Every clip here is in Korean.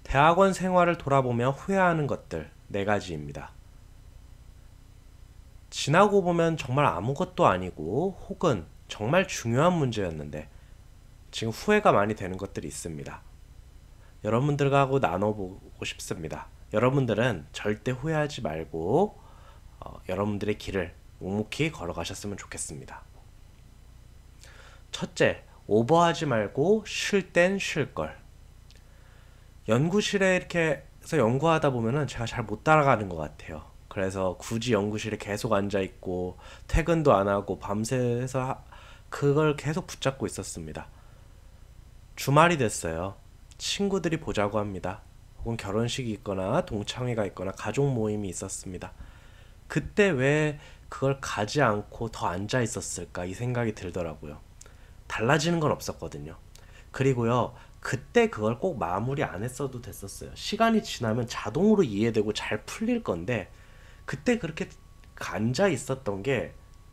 대학원 생활을 돌아보며 후회하는 것들 네 가지입니다. 지나고 보면 정말 아무것도 아니고 혹은 정말 중요한 문제였는데 지금 후회가 많이 되는 것들이 있습니다. 여러분들과 하고 나눠보고 싶습니다. 여러분들은 절대 후회하지 말고 여러분들의 길을 묵묵히 걸어가셨으면 좋겠습니다. 첫째, 오버하지 말고 쉴 땐 쉴 걸. 연구실에 이렇게 해서 연구하다 보면은 제가 잘 못 따라가는 것 같아요. 그래서 굳이 연구실에 계속 앉아 있고 퇴근도 안 하고 밤새서 그걸 계속 붙잡고 있었습니다. 주말이 됐어요. 친구들이 보자고 합니다. 혹은 결혼식이 있거나 동창회가 있거나 가족 모임이 있었습니다. 그때 왜 그걸 가지 않고 더 앉아 있었을까 이 생각이 들더라고요. 달라지는 건 없었거든요. 그리고요, 그때 그걸 꼭 마무리 안 했어도 됐었어요. 시간이 지나면 자동으로 이해되고 잘 풀릴 건데, 그때 그렇게 앉아 있었던 게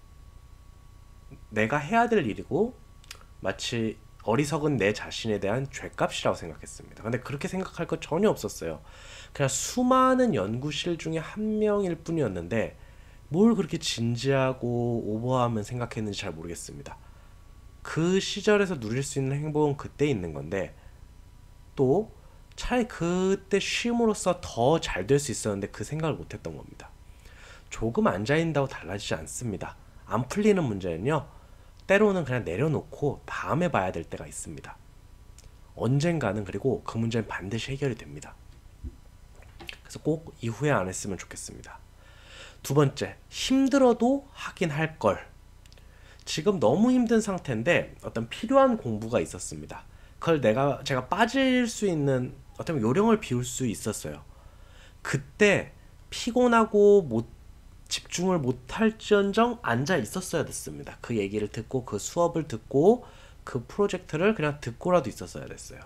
내가 해야 될 일이고, 마치 어리석은 내 자신에 대한 죗값이라고 생각했습니다. 근데 그렇게 생각할 거 전혀 없었어요. 그냥 수많은 연구실 중에 한 명일 뿐이었는데, 뭘 그렇게 진지하고 오버하면 생각했는지 잘 모르겠습니다. 그 시절에서 누릴 수 있는 행복은 그때 있는 건데 또 차라리 그때 쉼으로써 더 잘 될 수 있었는데 그 생각을 못했던 겁니다. 조금 앉아있는다고 달라지지 않습니다. 안 풀리는 문제는요, 때로는 그냥 내려놓고 다음에 봐야 될 때가 있습니다. 언젠가는. 그리고 그 문제는 반드시 해결이 됩니다. 그래서 꼭 이후에 안 했으면 좋겠습니다. 두 번째, 힘들어도 하긴 할 걸. 지금 너무 힘든 상태인데 어떤 필요한 공부가 있었습니다. 그걸 제가 빠질 수 있는 어떤 요령을 비울 수 있었어요. 그때 피곤하고 집중을 못할지언정 앉아 있었어야 됐습니다. 그 얘기를 듣고 그 수업을 듣고 그 프로젝트를 그냥 듣고라도 있었어야 됐어요.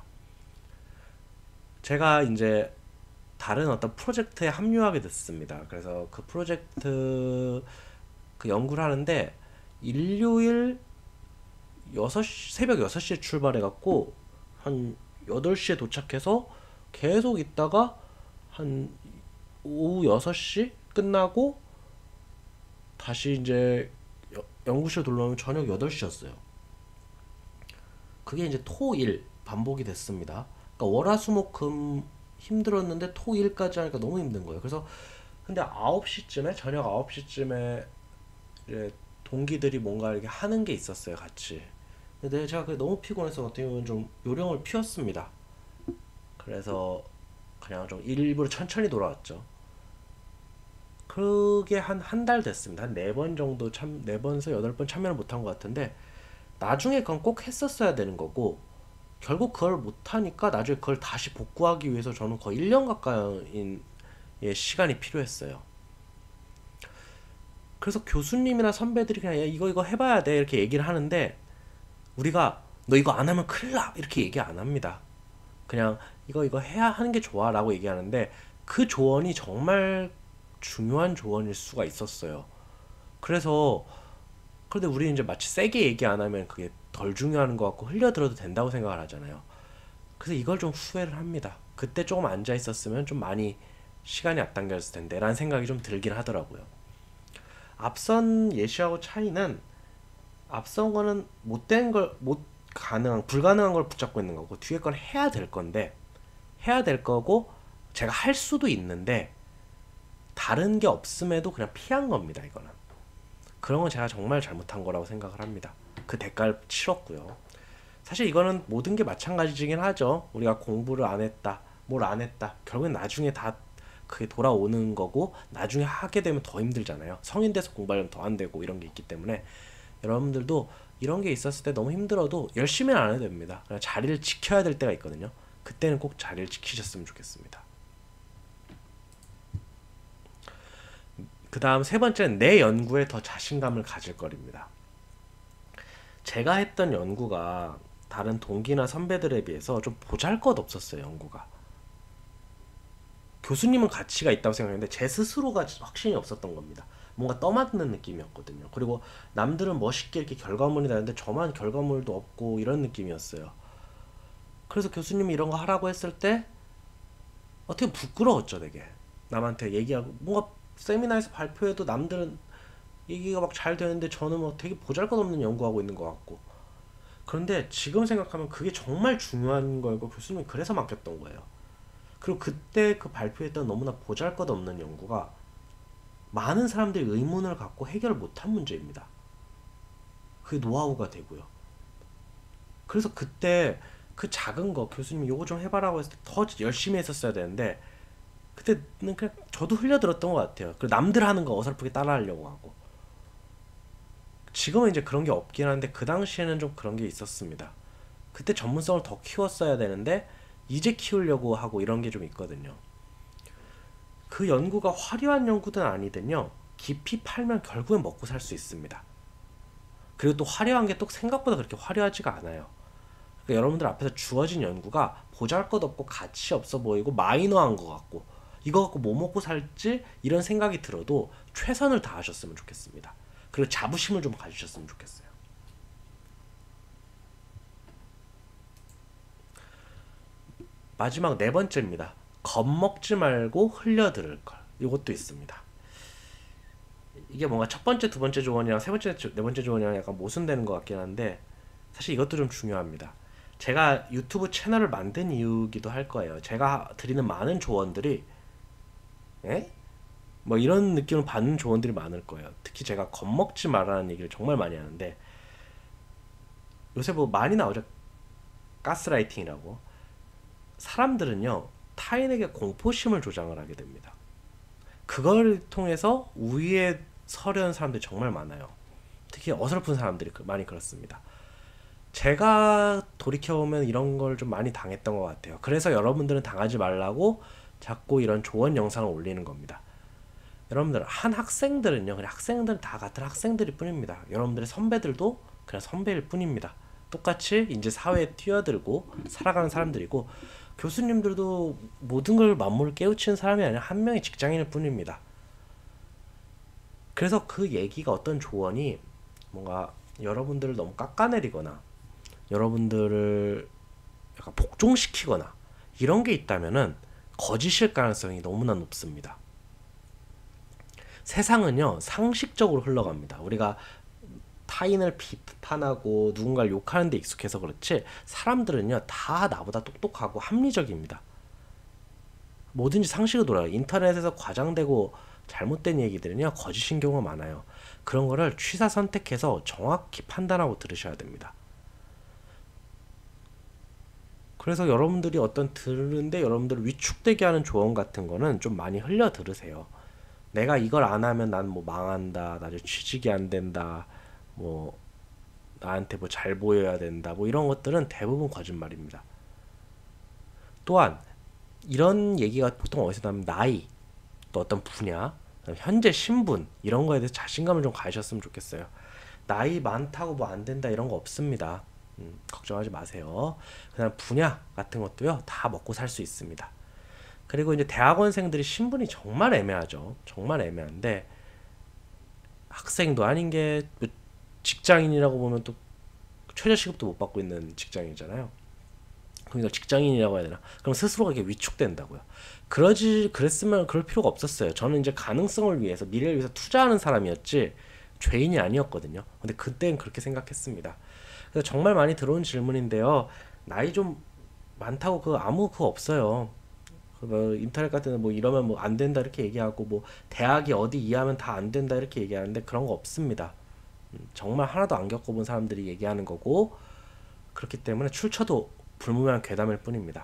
제가 이제 다른 어떤 프로젝트에 합류하게 됐습니다. 그래서 그 프로젝트 그 연구를 하는데 일요일 새벽 6시에 출발해갖고 한 8시에 도착해서 계속 있다가 한 오후 6시 끝나고 다시 이제 연구실 돌아오면 저녁 8시였어요. 그게 이제 토일 반복이 됐습니다. 그러니까 월화수목금 힘들었는데 토일까지 하니까 너무 힘든 거예요. 그래서 근데 저녁 9시쯤에 이제 동기들이 뭔가 이렇게 하는 게 있었어요, 같이. 근데 제가 그게 너무 피곤해서 어떻게 보면 좀 요령을 피웠습니다. 그래서 그냥 좀 일부러 천천히 돌아왔죠. 그게 한 달 됐습니다. 한 4번 정도 4번에서 8번 참여를 못한 것 같은데 나중에 그건 꼭 했었어야 되는 거고 결국 그걸 못하니까 나중에 그걸 다시 복구하기 위해서 저는 거의 1년 가까이인 시간이 필요했어요. 그래서 교수님이나 선배들이 그냥 야, 이거 해봐야 돼 이렇게 얘기를 하는데 우리가 너 이거 안 하면 큰일 나 이렇게 얘기 안 합니다. 그냥 이거 해야 하는 게 좋아 라고 얘기하는데 그 조언이 정말 중요한 조언일 수가 있었어요. 그래서 그런데 우리는 이제 마치 세게 얘기 안 하면 그게 덜 중요한 것 같고 흘려들어도 된다고 생각을 하잖아요. 그래서 이걸 좀 후회를 합니다. 그때 조금 앉아 있었으면 좀 많이 시간이 앞당겼을 텐데 라는 생각이 좀 들긴 하더라고요. 앞선 예시하고 차이는 앞선 거는 못된 걸 못 불가능한 걸 붙잡고 있는 거고 뒤에 건 해야 될 건데 해야 될 거고 제가 할 수도 있는데 다른 게 없음에도 그냥 피한 겁니다. 이거는 그런 건 제가 정말 잘못한 거라고 생각을 합니다. 그 대가를 치렀고요. 사실 이거는 모든 게 마찬가지긴 하죠. 우리가 공부를 안 했다, 뭘 안 했다, 결국엔 나중에 다 그게 돌아오는 거고 나중에 하게 되면 더 힘들잖아요. 성인 돼서 공부하려면 더 안 되고 이런 게 있기 때문에 여러분들도 이런 게 있었을 때 너무 힘들어도 열심히는 안 해도 됩니다. 그냥 자리를 지켜야 될 때가 있거든요. 그때는 꼭 자리를 지키셨으면 좋겠습니다. 그 다음 세 번째는 내 연구에 더 자신감을 가질 거입니다. 제가 했던 연구가 다른 동기나 선배들에 비해서 좀 보잘것없었어요. 연구가 교수님은 가치가 있다고 생각했는데 제 스스로가 확신이 없었던 겁니다. 뭔가 떠맞는 느낌이었거든요. 그리고 남들은 멋있게 이렇게 결과물이 나는데 저만 결과물도 없고 이런 느낌이었어요. 그래서 교수님이 이런 거 하라고 했을 때 어떻게 부끄러웠죠, 되게. 남한테 얘기하고 뭔가 세미나에서 발표해도 남들은 얘기가 막 잘 되는데 저는 뭐 되게 보잘것없는 연구하고 있는 것 같고. 그런데 지금 생각하면 그게 정말 중요한 거고 교수님이 그래서 맡겼던 거예요. 그리고 그때 그 발표했던 너무나 보잘것없는 연구가 많은 사람들이 의문을 갖고 해결을 못한 문제입니다. 그게 노하우가 되고요. 그래서 그때 그 작은 거 교수님이 요거 좀 해봐라고 했을 때 더 열심히 했었어야 되는데 그때는 그냥 저도 흘려들었던 것 같아요. 그리고 남들 하는 거 어설프게 따라하려고 하고. 지금은 이제 그런 게 없긴 한데 그 당시에는 좀 그런 게 있었습니다. 그때 전문성을 더 키웠어야 되는데 이제 키우려고 하고 이런 게 좀 있거든요. 그 연구가 화려한 연구든 아니든요. 깊이 팔면 결국엔 먹고 살 수 있습니다. 그리고 또 화려한 게 또 생각보다 그렇게 화려하지가 않아요. 그러니까 여러분들 앞에서 주어진 연구가 보잘것없고 가치 없어 보이고 마이너한 것 같고 이거 갖고 뭐 먹고 살지 이런 생각이 들어도 최선을 다하셨으면 좋겠습니다. 그리고 자부심을 좀 가지셨으면 좋겠어요. 마지막 네 번째입니다. 겁먹지 말고 흘려들을 걸. 이것도 있습니다. 이게 뭔가 첫 번째, 두 번째 조언이랑 세 번째, 네 번째 조언이랑 약간 모순되는 것 같긴 한데 사실 이것도 좀 중요합니다. 제가 유튜브 채널을 만든 이유기도 할 거예요. 제가 드리는 많은 조언들이 예? 뭐 이런 느낌을 받는 조언들이 많을 거예요. 특히 제가 겁먹지 말라는 얘기를 정말 많이 하는데 요새 뭐 많이 나오죠. 가스라이팅이라고. 사람들은요 타인에게 공포심을 조장을 하게 됩니다. 그걸 통해서 우위에 서려는 사람들이 정말 많아요. 특히 어설픈 사람들이 많이 그렇습니다. 제가 돌이켜보면 이런 걸 좀 많이 당했던 것 같아요. 그래서 여러분들은 당하지 말라고 자꾸 이런 조언 영상을 올리는 겁니다. 여러분들 한 학생들은요 그냥 학생들은 다 같은 학생들일 뿐입니다. 여러분들의 선배들도 그냥 선배일 뿐입니다. 똑같이 이제 사회에 뛰어들고 살아가는 사람들이고 교수님들도 모든 걸 만물을 깨우치는 사람이 아니라 한 명의 직장인일 뿐입니다. 그래서 그 얘기가 어떤 조언이 뭔가 여러분들을 너무 깎아내리거나 여러분들을 약간 복종시키거나 이런 게 있다면은 거짓일 가능성이 너무나 높습니다. 세상은요 상식적으로 흘러갑니다. 우리가 타인을 비판하고 누군가를 욕하는 데 익숙해서 그렇지 사람들은요 다 나보다 똑똑하고 합리적입니다. 뭐든지 상식으로 돌아요. 인터넷에서 과장되고 잘못된 얘기들은요 거짓인 경우가 많아요. 그런 거를 취사 선택해서 정확히 판단하고 들으셔야 됩니다. 그래서 여러분들이 어떤 들는데 여러분들을 위축되게 하는 조언 같은 거는 좀 많이 흘려 들으세요. 내가 이걸 안 하면 난 뭐 망한다, 나중에 취직이 안 된다, 뭐 나한테 뭐 잘 보여야 된다, 뭐 이런 것들은 대부분 거짓말입니다. 또한 이런 얘기가 보통 어디서 나면 나이, 또 어떤 분야, 현재 신분 이런 거에 대해서 자신감을 좀 가지셨으면 좋겠어요. 나이 많다고 뭐 안 된다 이런 거 없습니다. 걱정하지 마세요. 그다음 분야 같은 것도요 다 먹고 살 수 있습니다. 그리고 이제 대학원생들이 신분이 정말 애매하죠. 정말 애매한데 학생도 아닌 게 직장인이라고 보면 또 최저시급도 못 받고 있는 직장이잖아요. 그러니까 직장인이라고 해야 되나? 그럼 스스로가 이게 위축된다고요. 그랬으면 그럴 필요가 없었어요. 저는 이제 가능성을 위해서 미래를 위해서 투자하는 사람이었지 죄인이 아니었거든요. 근데 그때는 그렇게 생각했습니다. 그래서 정말 많이 들어온 질문인데요. 나이 좀 많다고 아무 그거 없어요. 뭐 인터넷 같은 데 뭐 이러면 뭐 안 된다 이렇게 얘기하고 뭐 대학이 어디 이하면 다 안 된다 이렇게 얘기하는데 그런 거 없습니다. 정말 하나도 안 겪어본 사람들이 얘기하는 거고 그렇기 때문에 출처도 불문명한 괴담일 뿐입니다.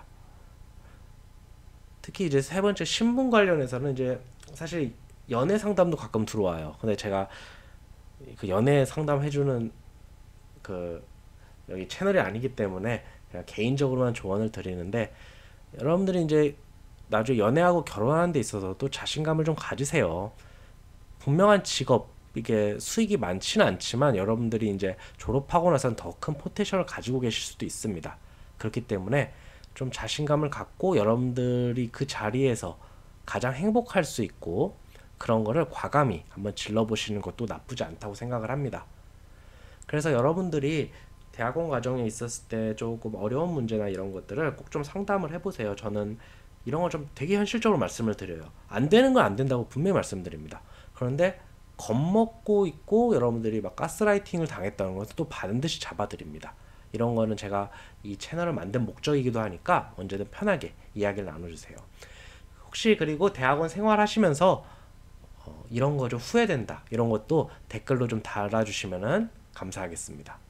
특히 이제 세 번째 신분 관련해서는 이제 사실 연애 상담도 가끔 들어와요. 근데 제가 그 연애 상담 해주는 그 여기 채널이 아니기 때문에 그냥 개인적으로만 조언을 드리는데 여러분들이 이제 나중에 연애하고 결혼하는 데 있어서도 자신감을 좀 가지세요. 분명한 직업 이게 수익이 많지는 않지만 여러분들이 이제 졸업하고 나서는 더 큰 포텐셜을 가지고 계실 수도 있습니다. 그렇기 때문에 좀 자신감을 갖고 여러분들이 그 자리에서 가장 행복할 수 있고 그런 거를 과감히 한번 질러보시는 것도 나쁘지 않다고 생각을 합니다. 그래서 여러분들이 대학원 과정에 있었을 때 조금 어려운 문제나 이런 것들을 꼭 좀 상담을 해보세요. 저는 이런 거 좀 되게 현실적으로 말씀을 드려요. 안 되는 건 안 된다고 분명히 말씀드립니다. 그런데 겁먹고 있고 여러분들이 막 가스라이팅을 당했다는 것도 또 반드시 잡아드립니다. 이런 거는 제가 이 채널을 만든 목적이기도 하니까 언제든 편하게 이야기를 나눠주세요. 혹시 그리고 대학원 생활하시면서 이런 거 좀 후회된다 이런 것도 댓글로 좀 달아주시면 감사하겠습니다.